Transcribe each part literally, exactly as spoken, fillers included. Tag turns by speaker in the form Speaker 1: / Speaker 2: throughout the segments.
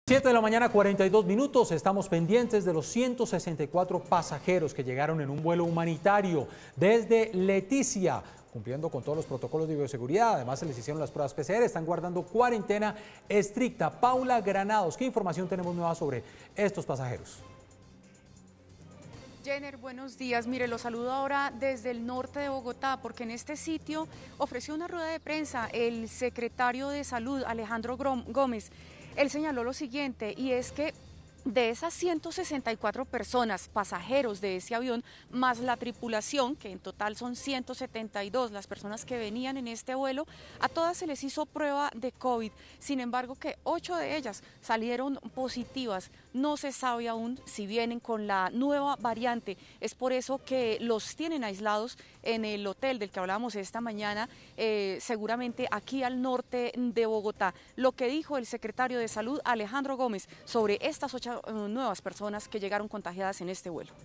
Speaker 1: siete de la mañana, cuarenta y dos minutos. Estamos pendientes de los ciento sesenta y cuatro pasajeros que llegaron en un vuelo humanitario desde Leticia, cumpliendo con todos los protocolos de bioseguridad. Además, se les hicieron las pruebas P C R, están guardando cuarentena estricta. Paula Granados, ¿qué información tenemos nueva sobre estos pasajeros?
Speaker 2: Jenner, buenos días. Mire, lo saludo ahora desde el norte de Bogotá, porque en este sitio ofreció una rueda de prensa el secretario de Salud, Alejandro Gómez. Él señaló lo siguiente, y es que de esas ciento sesenta y cuatro personas, pasajeros de ese avión, más la tripulación, que en total son ciento setenta y dos las personas que venían en este vuelo, a todas se les hizo prueba de COVID. Sin embargo, que ocho de ellas salieron positivas. No se sabe aún si vienen con la nueva variante. Es por eso que los tienen aislados en el hotel del que hablábamos esta mañana, eh, seguramente aquí al norte de Bogotá. Lo que dijo el secretario de Salud, Alejandro Gómez, sobre estas ocho nuevas personas que llegaron contagiadas en este vuelo.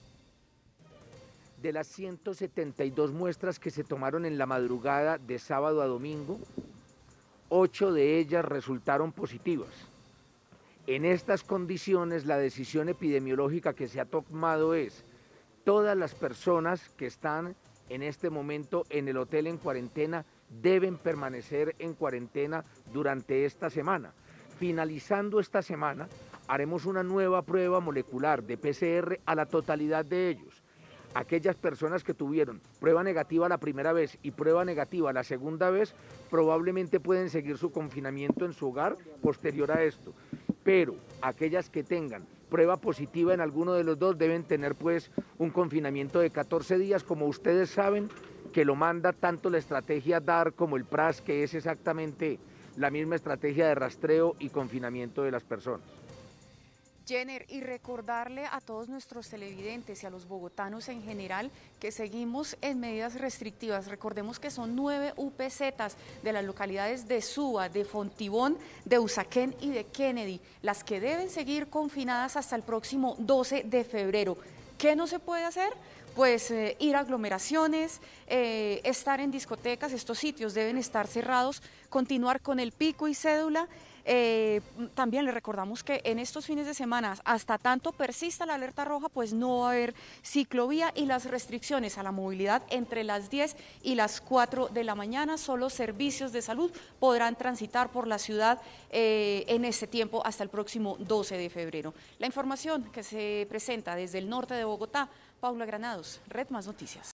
Speaker 3: De las ciento setenta y dos muestras que se tomaron en la madrugada de sábado a domingo, ocho de ellas resultaron positivas. En estas condiciones, la decisión epidemiológica que se ha tomado es: todas las personas que están en este momento en el hotel en cuarentena deben permanecer en cuarentena durante esta semana. Finalizando esta semana, haremos una nueva prueba molecular de P C R a la totalidad de ellos. Aquellas personas que tuvieron prueba negativa la primera vez y prueba negativa la segunda vez, probablemente pueden seguir su confinamiento en su hogar posterior a esto. Pero aquellas que tengan prueba positiva en alguno de los dos deben tener pues un confinamiento de catorce días, como ustedes saben, que lo manda tanto la estrategia D A R como el P R A S, que es exactamente la misma estrategia de rastreo y confinamiento de las personas.
Speaker 2: Jenner, y recordarle a todos nuestros televidentes y a los bogotanos en general que seguimos en medidas restrictivas. Recordemos que son nueve U P Zetas de las localidades de Suba, de Fontibón, de Usaquén y de Kennedy, las que deben seguir confinadas hasta el próximo doce de febrero. ¿Qué no se puede hacer? Pues eh, ir a aglomeraciones, eh, estar en discotecas, estos sitios deben estar cerrados, continuar con el pico y cédula. Eh, también le recordamos que en estos fines de semana, hasta tanto persista la alerta roja, pues no va a haber ciclovía, y las restricciones a la movilidad entre las diez y las cuatro de la mañana. Solo servicios de salud podrán transitar por la ciudad eh, en este tiempo hasta el próximo doce de febrero. La información que se presenta desde el norte de Bogotá, Paula Granados, Red Más Noticias.